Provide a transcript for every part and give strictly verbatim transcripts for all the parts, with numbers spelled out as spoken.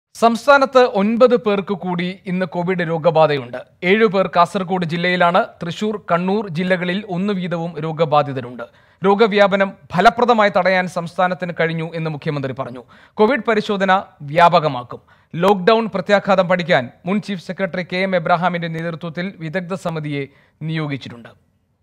സംസ്ഥാനത്ത് ഒൻപത് പേർക്ക് കൂടി ഇന്ന് കോവിഡ് രോഗബാധയുണ്ട്. ഏഴു പേർ കാസർഗോഡ് ജില്ലയിലാണ്. തൃശൂർ, കണ്ണൂർ ജില്ലകളിൽ ഒന്നു വീതവും രോഗബാധിതരുണ്ട്. രോഗവ്യാപനം ഫലപ്രദമായി തടയാൻ സംസ്ഥാനത്തിന് കഴിഞ്ഞു എന്ന് മുഖ്യമന്ത്രി പറഞ്ഞു. കോവിഡ് പരിശോധന വ്യാപകമാക്കും. ലോക്ക്ഡൌൺ പ്രത്യാഘാതം പഠിക്കാൻ മുൻ ചീഫ് സെക്രട്ടറി കെ എം എബ്രഹാമിന്റെ നേതൃത്വത്തിൽ വിദഗ്ധ സമിതിയെ നിയോഗിച്ചിട്ടുണ്ട്.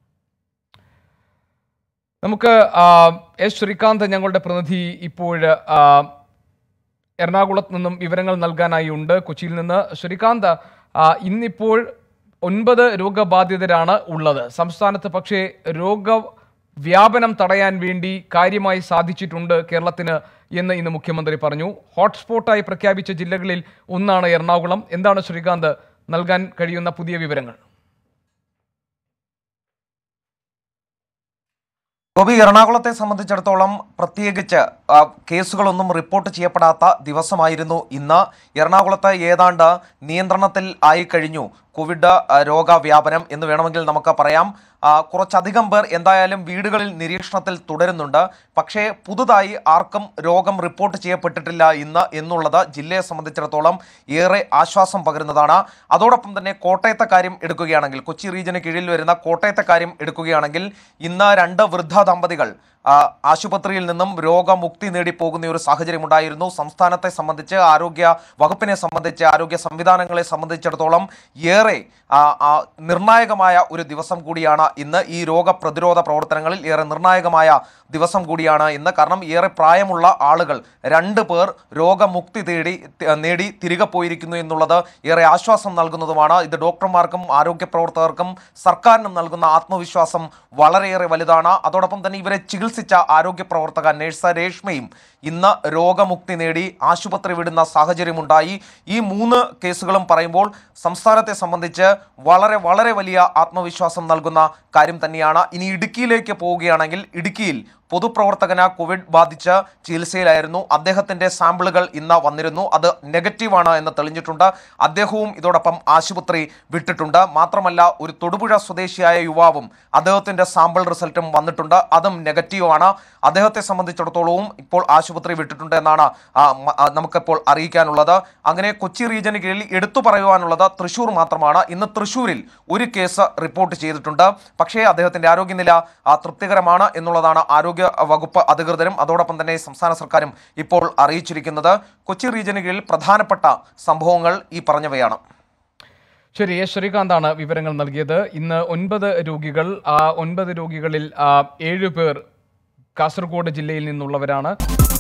നമുക്ക് എസ് ശ്രീകാന്ത് ഞങ്ങളുടെ പ്രതിനിധി ഇപ്പോൾ എറണാകുളത്ത് നിന്നും വിവരങ്ങൾ നൽകാനായി ഉണ്ട്. കൊച്ചിയിൽ നിന്ന് ശ്രീകാന്ത്, ഇന്നിപ്പോൾ ഒൻപത് രോഗബാധിതരാണ് ഉള്ളത് സംസ്ഥാനത്ത്. പക്ഷേ രോഗവ്യാപനം തടയാൻ വേണ്ടി കാര്യമായി സാധിച്ചിട്ടുണ്ട് കേരളത്തിന് എന്ന് ഇന്ന് മുഖ്യമന്ത്രി പറഞ്ഞു. ഹോട്ട്സ്പോട്ടായി പ്രഖ്യാപിച്ച ജില്ലകളിൽ ഒന്നാണ് എറണാകുളം. എന്താണ് ശ്രീകാന്ത് നൽകാൻ കഴിയുന്ന പുതിയ വിവരങ്ങൾ? ഗോപി, എറണാകുളത്തെ സംബന്ധിച്ചിടത്തോളം പ്രത്യേകിച്ച് കേസുകളൊന്നും റിപ്പോർട്ട് ചെയ്യപ്പെടാത്ത ദിവസമായിരുന്നു ഇന്ന്. എറണാകുളത്ത് ഏതാണ്ട് നിയന്ത്രണത്തിൽ ആയി കഴിഞ്ഞു കോവിഡ് രോഗവ്യാപനം എന്ന് വേണമെങ്കിൽ നമുക്ക് പറയാം. കുറച്ചധികം പേർ എന്തായാലും വീടുകളിൽ നിരീക്ഷണത്തിൽ തുടരുന്നുണ്ട്. പക്ഷേ പുതുതായി ആർക്കും രോഗം റിപ്പോർട്ട് ചെയ്യപ്പെട്ടിട്ടില്ല ഇന്ന് എന്നുള്ളത് ജില്ലയെ സംബന്ധിച്ചിടത്തോളം ഏറെ ആശ്വാസം പകരുന്നതാണ്. അതോടൊപ്പം തന്നെ കോട്ടയത്തെ കാര്യം എടുക്കുകയാണെങ്കിൽ, കൊച്ചി റീജിയന് കീഴിൽ വരുന്ന കോട്ടയത്തെ കാര്യം എടുക്കുകയാണെങ്കിൽ ഇന്ന് രണ്ട് വൃദ്ധ ദമ്പതികൾ ആശുപത്രിയിൽ നിന്നും രോഗമുക്തി നേടി പോകുന്ന ഒരു സാഹചര്യം ഉണ്ടായിരുന്നു. സംസ്ഥാനത്തെ സംബന്ധിച്ച്, ആരോഗ്യ വകുപ്പിനെ സംബന്ധിച്ച്, ആരോഗ്യ സംവിധാനങ്ങളെ സംബന്ധിച്ചിടത്തോളം ഏറെ നിർണായകമായ ഒരു ദിവസം കൂടിയാണ് ഇന്ന്. ഈ രോഗപ്രതിരോധ പ്രവർത്തനങ്ങളിൽ ഏറെ നിർണായകമായ ദിവസം കൂടിയാണ് ഇന്ന്. കാരണം ഏറെ പ്രായമുള്ള ആളുകൾ രണ്ട് പേർ രോഗമുക്തി തേടി നേടി തിരികെ പോയിരിക്കുന്നു എന്നുള്ളത് ഏറെ ആശ്വാസം നൽകുന്നതുമാണ്. ഇത് ഡോക്ടർമാർക്കും ആരോഗ്യ പ്രവർത്തകർക്കും സർക്കാരിനും നൽകുന്ന ആത്മവിശ്വാസം വളരെയേറെ വലുതാണ്. അതോടൊപ്പം തന്നെ ഇവരെ ചികിത്സിച്ച ആരോഗ്യ പ്രവർത്തക നഴ്സ് രേഷ്മയും ഇന്ന് രോഗമുക്തി നേടി ആശുപത്രി വിടുന്ന സാഹചര്യമുണ്ടായി. ഈ മൂന്ന് കേസുകളും പറയുമ്പോൾ സംസ്ഥാനത്തെ സംബന്ധിച്ച് വളരെ വളരെ വലിയ ആത്മവിശ്വാസം നൽകുന്ന കാര്യം തന്നെയാണ്. ഇനി ഇടുക്കിയിലേക്ക് പോവുകയാണെങ്കിൽ, ഇടുക്കിയിൽ പൊതുപ്രവർത്തകന് കോവിഡ് ബാധിച്ച് ചികിത്സയിലായിരുന്നു. അദ്ദേഹത്തിൻ്റെ സാമ്പിളുകൾ ഇന്ന് വന്നിരുന്നു. അത് നെഗറ്റീവാണ് എന്ന് തെളിഞ്ഞിട്ടുണ്ട്. അദ്ദേഹവും ഇതോടൊപ്പം ആശുപത്രി വിട്ടിട്ടുണ്ട്. മാത്രമല്ല, ഒരു തൊടുപുഴ സ്വദേശിയായ യുവാവും അദ്ദേഹത്തിൻ്റെ സാമ്പിൾ റിസൾട്ടും വന്നിട്ടുണ്ട്. അതും നെഗറ്റീവാണ്. അദ്ദേഹത്തെ സംബന്ധിച്ചിടത്തോളവും ഇപ്പോൾ ആശുപത്രി വിട്ടിട്ടുണ്ട് എന്നാണ് നമുക്കിപ്പോൾ അറിയിക്കാനുള്ളത്. അങ്ങനെ കൊച്ചി റീജിയന് കീഴിൽ എടുത്തു പറയുവാനുള്ളത് തൃശ്ശൂർ മാത്രമാണ്. ഇന്ന് തൃശ്ശൂരിൽ ഒരു കേസ് റിപ്പോർട്ട് ചെയ്തിട്ടുണ്ട്. പക്ഷേ അദ്ദേഹത്തിൻ്റെ ആരോഗ്യനില തൃപ്തികരമാണ് എന്നുള്ളതാണ് ആരോഗ്യ വകുപ്പ് അധികൃതരും അതോടൊപ്പം തന്നെ സംസ്ഥാന സർക്കാരും ഇപ്പോൾ അറിയിച്ചിരിക്കുന്നത്. കൊച്ചി റീജിയന് കീഴിൽ പ്രധാനപ്പെട്ട സംഭവങ്ങൾ ഈ പറഞ്ഞവയാണ്. ശരി, എസ് ശ്രീകാന്താണ് വിവരങ്ങൾ നൽകിയത്. ഇന്ന് ഒൻപത് രോഗികൾ, ആ ഒൻപത് രോഗികളിൽ ഏഴു പേർ കാസർഗോഡ് ജില്ലയിൽ നിന്നുള്ളവരാണ്.